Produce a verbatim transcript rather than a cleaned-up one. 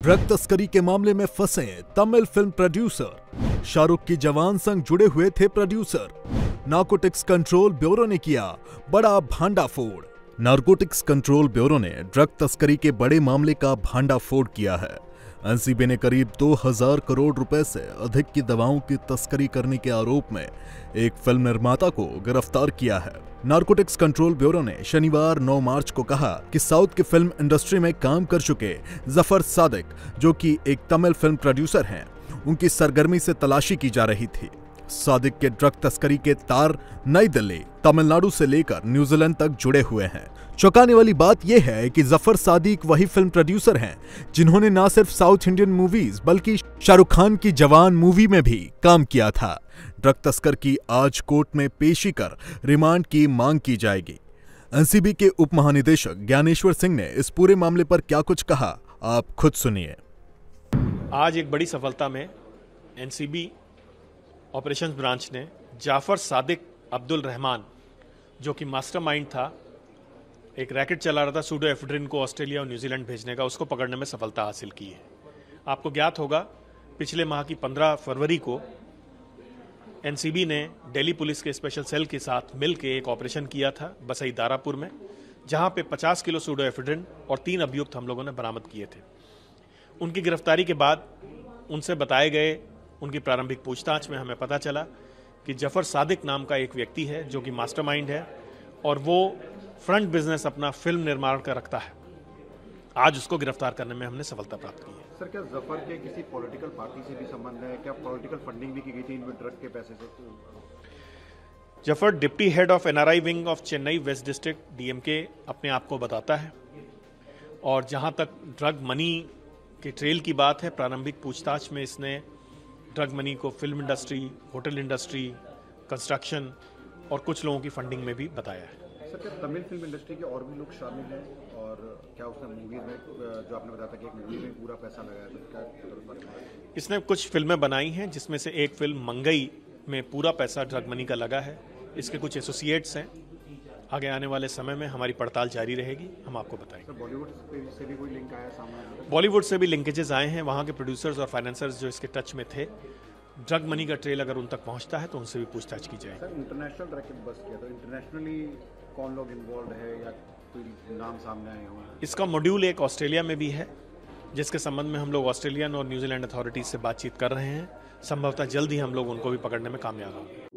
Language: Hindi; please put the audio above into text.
ड्रग तस्करी के मामले में फंसे तमिल फिल्म प्रोड्यूसर। शाहरुख की जवान संग जुड़े हुए थे प्रोड्यूसर। नारकोटिक्स कंट्रोल ब्यूरो ने किया बड़ा भांडाफोड़। नारकोटिक्स कंट्रोल ब्यूरो ने ड्रग तस्करी के बड़े मामले का भांडाफोड़ किया है। एनसीबी ने करीब दो हज़ार करोड़ रुपए से अधिक की दवाओं की तस्करी करने के आरोप में एक फिल्म निर्माता को गिरफ्तार किया है। नारकोटिक्स कंट्रोल ब्यूरो ने शनिवार नौ मार्च को कहा कि साउथ की फिल्म इंडस्ट्री में काम कर चुके जफर सादिक, जो कि एक तमिल फिल्म प्रोड्यूसर हैं, उनकी सरगर्मी से तलाशी की जा रही थी। सादिक के ड्रग तस्करी के तार नई दिल्ली, तमिलनाडु से लेकर न्यूजीलैंड तक जुड़े हुए हैं। चौंकाने वाली बात यह है कि जफर सादिक वही फिल्म प्रोड्यूसर हैं जिन्होंने न सिर्फ साउथ इंडियन मूवीज बल्कि शाहरुख खान की जवान मूवी में भी काम किया था। ड्रग तस्कर की आज कोर्ट में पेशी कर रिमांड की मांग की जाएगी। एनसीबी के उप महानिदेशक ज्ञानेश्वर सिंह ने इस पूरे मामले पर क्या कुछ कहा, आप खुद सुनिए। आज एक बड़ी सफलता में एनसीबी ऑपरेशंस ब्रांच ने जाफर सादिक अब्दुल रहमान, जो कि मास्टरमाइंड था, एक रैकेट चला रहा था सूडो एफेड्रिन को ऑस्ट्रेलिया और न्यूजीलैंड भेजने का, उसको पकड़ने में सफलता हासिल की है। आपको ज्ञात होगा पिछले माह की पंद्रह फरवरी को एनसीबी ने दिल्ली पुलिस के स्पेशल सेल के साथ मिलकर एक ऑपरेशन किया था बसई दारापुर में, जहां पे पचास किलो सूडो एफेड्रिन और तीन अभियुक्त हम लोगों ने बरामद किए थे। उनकी गिरफ्तारी के बाद उनसे बताए गए उनकी प्रारंभिक पूछताछ में हमें पता चला कि जफर सादिक नाम का एक व्यक्ति है जो कि मास्टरमाइंड है और वो फ्रंट बिजनेस अपना फिल्म निर्माण का रखता है। आज उसको गिरफ्तार करने में हमने सफलता प्राप्त की है। सर, क्या जफर के किसी पॉलिटिकल पार्टी से भी संबंध है? क्या पॉलिटिकल फंडिंग भी की गई थी इनमें ड्रग के पैसे से? Zafar deputy head of NRI wing of Chennai west district DMK अपने आप को बताता है, और जहां तक ड्रग मनी के ट्रेल की बात है, प्रारंभिक पूछताछ में इसने ड्रग मनी को film industry, hotel industry, construction और कुछ लोगों की फंडिंग में भी बताया है। सर, क्या तमिल फिल्म इंडस्ट्री के और भी लोग शामिल हैं? और क्या उसने मूवी में, जो आपने बताया था कि एक मूवी में पूरा पैसा लगाया था, क्या इसने कुछ फिल्में बनाई हैं जिसमें से एक फिल्म मंगई में पूरा पैसा ड्रग मनी का लगा है। इसके कुछ एसोसिएट्स हैं। आगे आने वाले समय में हमारी पड़ताल जारी रहेगी, हम आपको बताएंगे। बॉलीवुड से भी कोई लिंक आया सामने? बॉलीवुड से भी लिंकेजेस आए हैं। वहाँ के प्रोड्यूसर्स और फाइनेंसर्स जो इसके टच में थे, ड्रग मनी का ट्रेल अगर उन तक पहुँचता है तो उनसे भी पूछताछ की जाएगी। सर, इंटरनेशनल ड्रग बस किया तो इंटरनेशनली कौन लोग इन्वॉल्व है या कोई नाम सामने आए हों? इसका मॉड्यूल एक ऑस्ट्रेलिया में भी है, जिसके संबंध में हम लोग ऑस्ट्रेलियन और न्यूजीलैंड अथॉरिटीज से बातचीत कर रहे हैं। संभवतः जल्द ही हम लोग उनको भी पकड़ने में कामयाब होंगे।